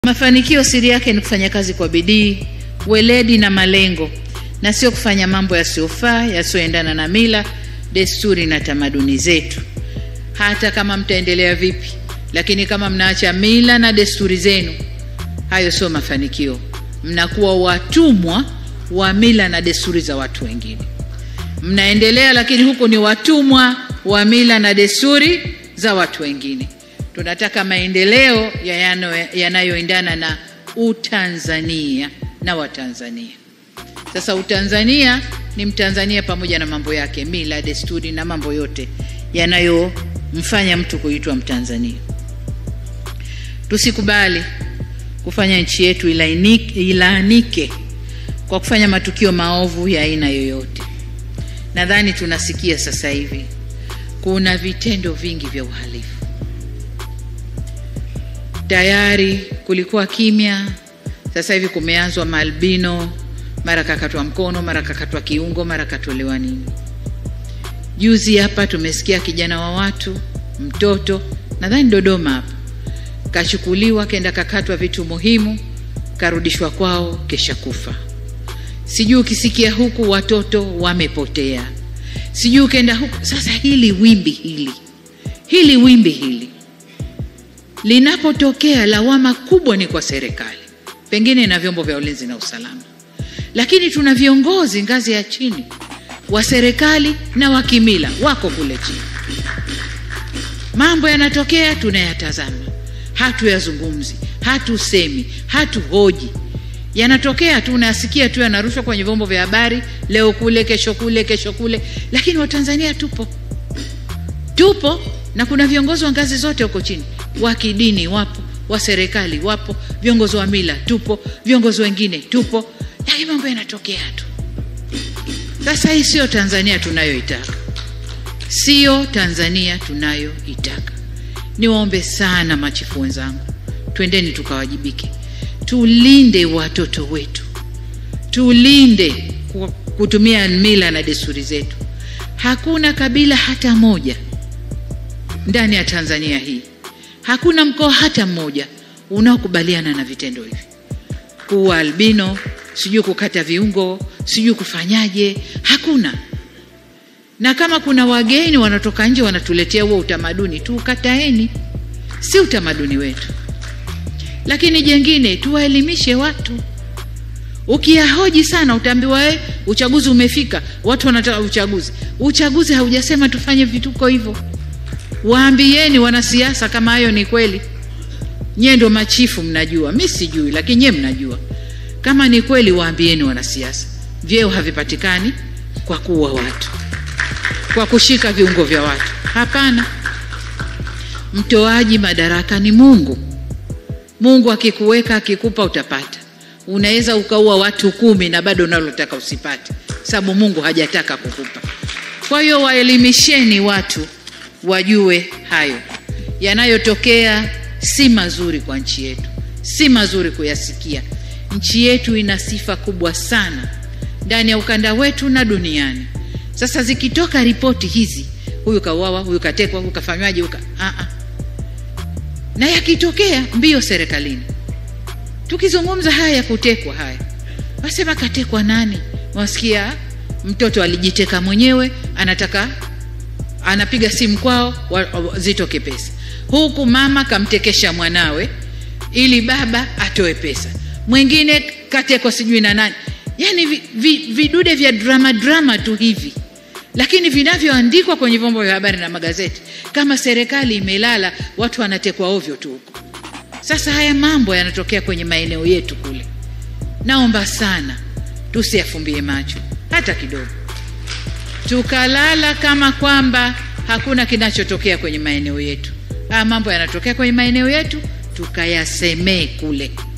Mafanikio siri yake ni kufanya kazi kwa bidii, weledi na malengo, na sio kufanya mambo yasiyofaa, yasioendana na mila, desturi na tamaduni zetu. Hata kama mtaendelea vipi, lakini kama mnaacha mila na desturi zenu, hayo sio mafanikio. Mnakuwa watumwa wa mila na desturi za watu wengine. Mnaendelea lakini huko ni watumwa wa mila na desturi za watu wengine. Tunataka maendeleo yanayoendana na utanzania na Watanzania. Sasa utanzania ni Mtanzania pamoja na mambo yake, mila, desturi na mambo yote yanayomfanya mtu kuitwa Mtanzania. Tusikubali kufanya nchi yetu ilaanike kwa kufanya matukio maovu ya aina yoyote. Nadhani tunasikia sasa hivi kuna vitendo vingi vya uhalifu. Tayari kulikuwa kimya, sasa hivi kumeanzwa maalbino, mara kakatwa mkono, mara kakatwa kiungo, mara katolewa nini. Juzi hapa tumesikia kijana wa watu, mtoto, nadhani Dodoma hapa, kachukuliwa kenda kakatwa vitu muhimu, karudishwa kwao kesha kufa. Sijui ukisikia huku watoto wamepotea. Sijui kenda huku. Sasa hili wimbi linapotokea, lawama kubwa ni kwa serikali, pengine na vyombo vya ulinzi na usalama. Lakini tuna viongozi ngazi ya chini wa serikali na wa kimila wako kule chini. Mambo yanatokea, tunayatazama, hatuyazungumzi, hatusemi, hatuhoji. Yanatokea tunasikia tu, yanarushwa kwenye vyombo vya habari, leo kule, kesho kule, lakini Watanzania tupo na kuna viongozi wa ngazi zote huko chini. Wa kidini wapo, wa serikali wapo, viongozi wa mila tupo, viongozi wengine tupo, lakini mambo yanatokea tu. Sasa hii sio Tanzania tunayoitaka. Sio Tanzania tunayoitaka. Niwaombe sana machifu wenzangu, twendeni tukawajibike. Tulinde watoto wetu. Tulinde kutumia mila na desturi zetu. Hakuna kabila hata moja ndani ya Tanzania hii, hakuna mkoa hata mmoja unaokubaliana na vitendo hivi. Kuwa albino, sijui kukata viungo, sijui kufanyaje, hakuna. Na kama kuna wageni wanatoka nje wanatuletea huo utamaduni, tukataeni, si utamaduni wetu. Lakini jengine, tuwaelimishe watu. Ukiyahoji sana utaambiwa uchaguzi umefika, watu wanataka uchaguzi. Uchaguzi haujasema tufanye vituko hivyo. Waambieni wanasiasa kama hayo ni kweli. Nyie ndio machifu mnajua, mimi sijui, lakini nyie mnajua. Kama ni kweli waambieni wanasiasa. Vyeo havipatikani kwa kuua watu, kwa kushika viungo vya watu. Hapana. Mtoaji madaraka ni Mungu. Mungu akikuweka, akikupa utapata. Unaweza ukaua watu 10 na bado unalotaka usipate, sababu Mungu hajataka kukupa. Kwa hiyo waelimisheni watu wajue hayo. Yanayotokea si mazuri kwa nchi yetu, si mazuri kuyasikia. Nchi yetu ina sifa kubwa sana ndani ya ukanda wetu na duniani. Sasa zikitoka ripoti hizi, huyu kauawa, huyu katekwa, huyu kafanywaje, na yakitokea mbio serikalini. Tukizungumza haya ya kutekwa haya, wasema katekwa nani? Wasikia mtoto alijiteka mwenyewe, anapiga simu kwao zitoke pesa. Huku mama kamtekesha mwanawe ili baba atoe pesa. Mwingine katekwa sijui na nani. Yani vidude vya drama tu hivi. Lakini vinavyoandikwa kwenye vyombo vya habari na magazeti, kama serikali imelala, watu wanatekwa ovyo tu huko. Sasa haya mambo yanatokea kwenye maeneo yetu kule. Naomba sana tusiyafumbie macho hata kidogo. Tukalala kama kwamba hakuna kinachotokea kwenye maeneo yetu. Mambo yanatokea kwenye maeneo yetu, tukayasemee kule.